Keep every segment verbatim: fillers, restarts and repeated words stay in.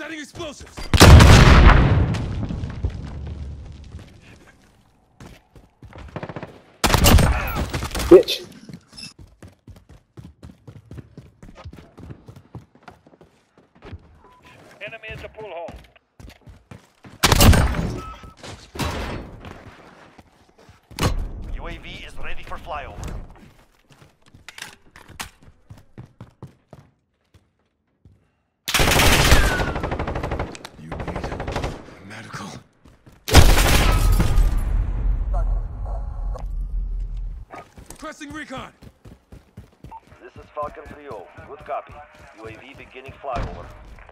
Planting explosives! Bitch. Enemy at the pool hall. U A V is ready for flyover. You need medical. Requesting recon. This is Falcon three oh. Good copy. U A V beginning flyover.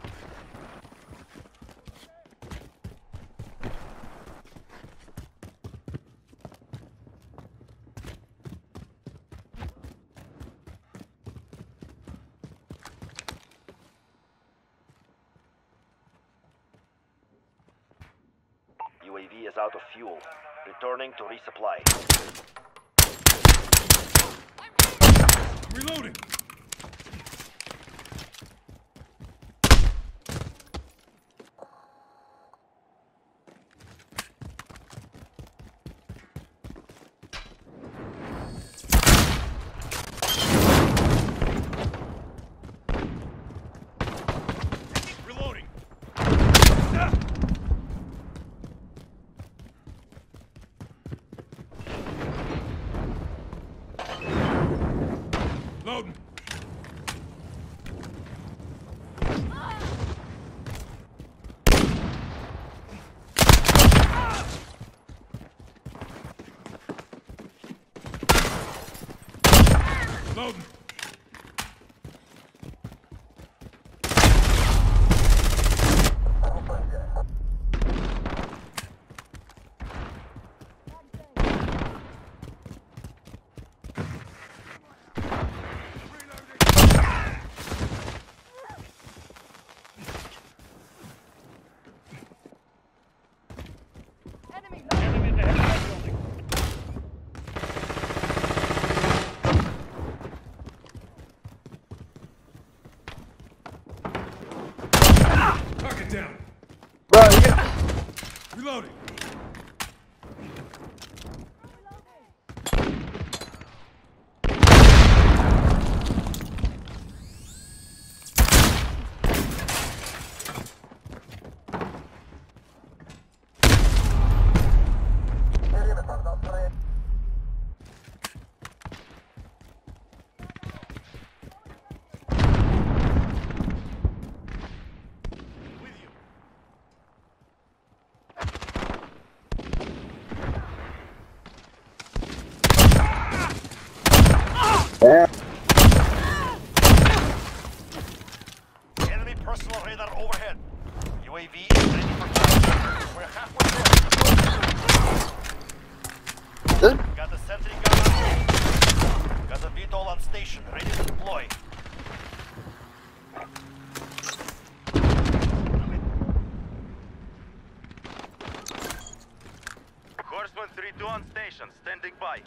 U A V is out of fuel. Returning to resupply. Reloading. Reloading. Ah! Loading. Loading. Enemy at the headquarters building. Target down. Bro, you get... Reloading. Yeah. Enemy personal radar overhead. U A V is ready for flight. We're halfway there. Good. Got the sentry gun on. Got the V TOL on station, ready to deploy. Horseman three two on station, standing by.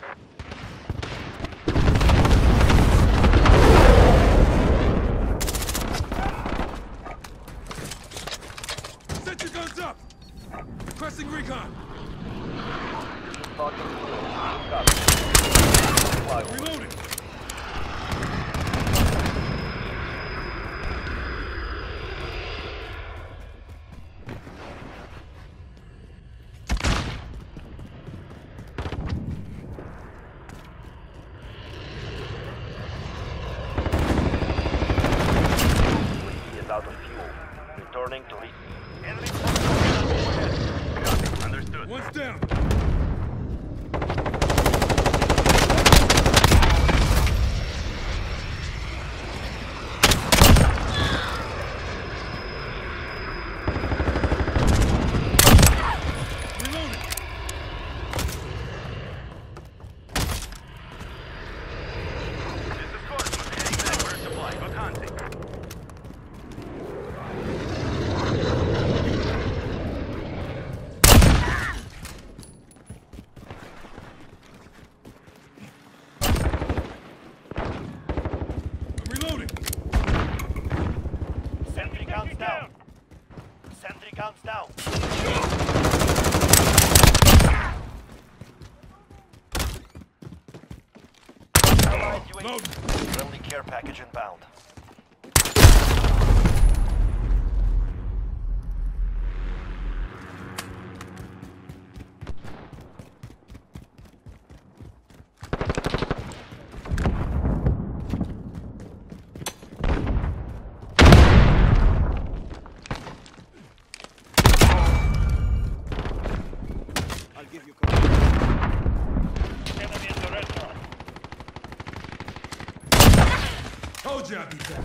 Set your guns up. Requesting recon. This is Falcon three oh. Good copy. Flyover. Reloading. Out of fuel. Returning to re- Enemy overhead. Understood. One's down. U A V. Load. Friendly care package inbound. I'll give you cover. Enemy in the restaurant. Told you I'd be back.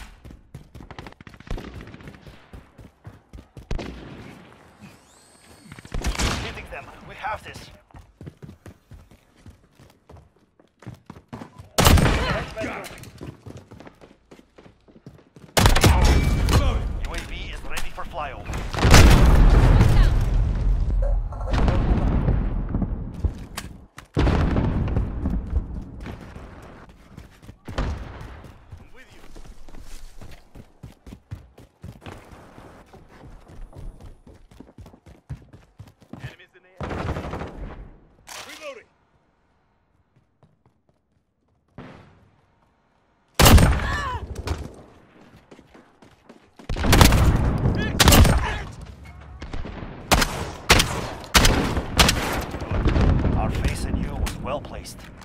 Hitting them. We have this. Got it. Loaded. U A V is ready for flyover. I'm with you. Enemies in the air. Reloading. Our face in you was well placed.